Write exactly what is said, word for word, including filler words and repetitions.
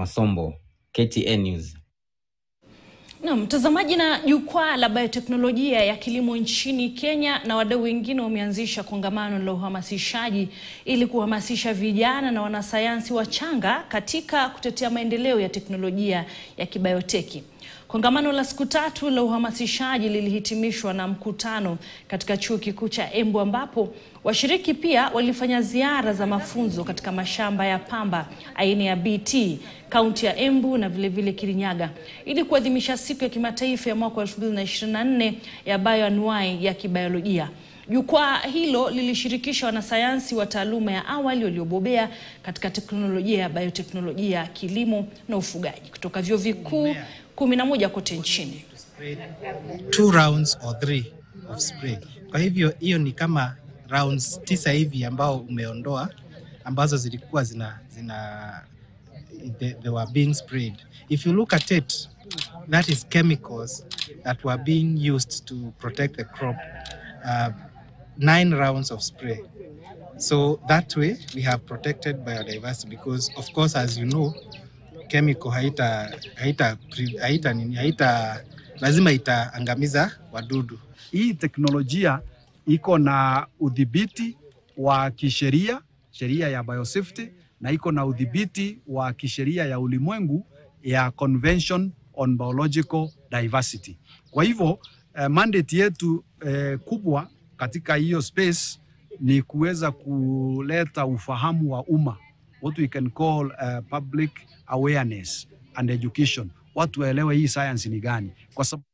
Masombo, K T N News. Na mtazamaji, na jukwaa la bioteknolojia ya kilimo nchini Kenya na wadau wengine wameanzisha kongamano la uhamasishaji ili kuhamasisha vijana na wanasayansi wachanga katika kutetea maendeleo ya teknolojia ya kibioteki. Kongamano la siku tatu la uhamasishaji lilihitimishwa na mkutano katika chuo kikuu cha Embu, ambapo washiriki pia walifanya ziara za mafunzo katika mashamba ya pamba aina ya B T, kaunti ya Embu na vile vile Kirinyaga, ili kuadhimisha siku ya kimataifa ya mwaka elfu mbili na ishirini na nne ya bioanuai ya kibiolojia. Jukwaa hilo lilishirikisha wanasayansi wa taaluma ya awali waliobobea katika teknolojia ya bioteknolojia, kilimo na ufugaji kutoka vyuo vikuu kumi na moja kote nchini. Two rounds or three of spray. Kwa hivyo hiyo ni kama rounds tisa hivi ambao umeondoa, ambazo zilikuwa zina zina they, they were being sprayed. If you look at it, that is chemicals that were being used to protect the crop. Uh, nine rounds of spray. So that way we have protected biodiversity, because of course, as you know, chemical haita haita haita nini haita lazima itaangamiza wadudu. Hii teknolojia iko na udhibiti wa kisheria, sheria ya biosafety, na iko na udhibiti wa kisheria ya ulimwengu ya Convention on Biological Diversity. Kwa hivyo eh, mandate yetu eh, kubwa katika hiyo space ni kuweza kuleta ufahamu wa umma, what we can call uh, public awareness and education. Watu waelewe hii science ni gani, kwa sababu